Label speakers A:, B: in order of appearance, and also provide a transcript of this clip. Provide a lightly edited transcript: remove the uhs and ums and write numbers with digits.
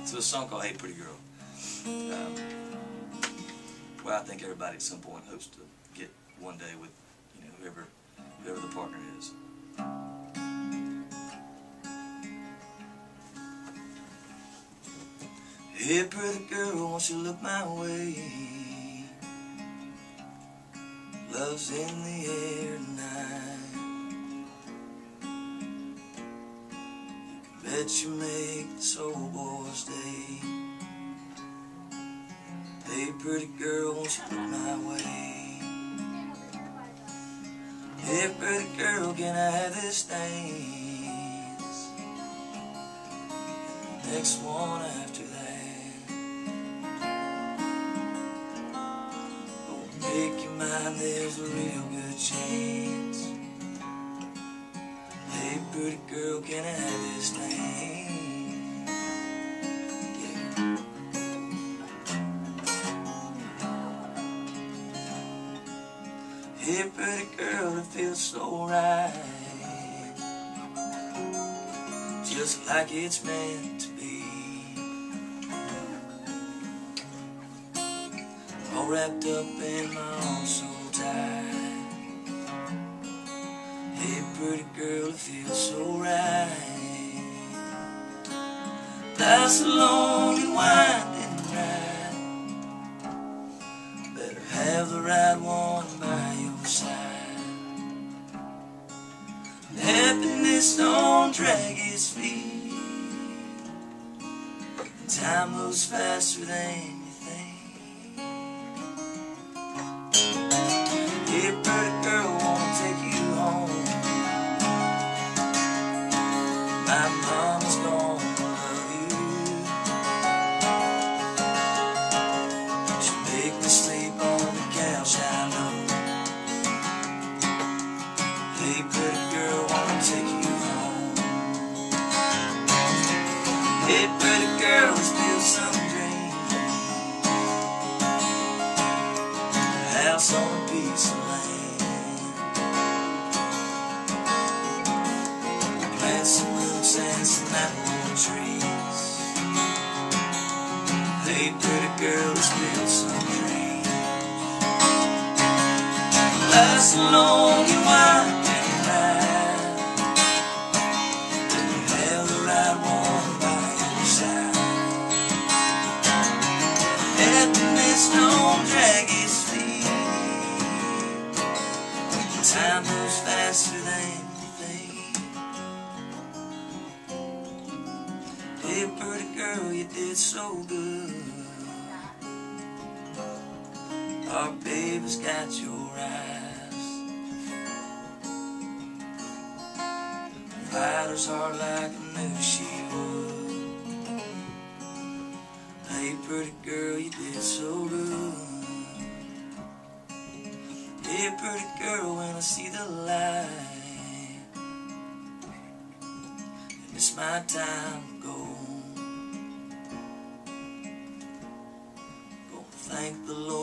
A: to a song called Hey Pretty Girl. Well, I think everybody at some point hopes to get one day with, you know, whoever the partner is. Hey pretty girl, won't you look my way? Love's in the air tonight. You can bet you make this old boy's day. Hey pretty girl, won't you look my way? Hey pretty girl, can I have this dance? And the next one after that. Make your mind, there's a real good chance. Hey pretty girl, can I have this dance? Yeah. Hey pretty girl, it feels so right, just like it's meant to be. All wrapped up in my arms so tight. Hey pretty girl, it feels so right. Life's a long and winding ride. Better have the right one by your side. Happiness don't drag its feet. Time moves faster than hey pretty girl, wanna take you home. My mama's gonna love you. She'll make me sleep on the couch, I know. Hey pretty girl, wanna take you home. Hey pretty girl, let's build some dreams. A house on a piece of some roots and some apple trees. Hey pretty girl, let's build some dreams. Life's a long and winding ride. You have the right one by your side. Happiness don't drag its feet. Time moves faster than you think. Hey pretty girl, you did so good. Our baby's got your eyes. Fighter's heart like I knew she would. Hey pretty girl, you did so good. Hey pretty girl, when I see the light, and it's my time to go. Thank the Lord.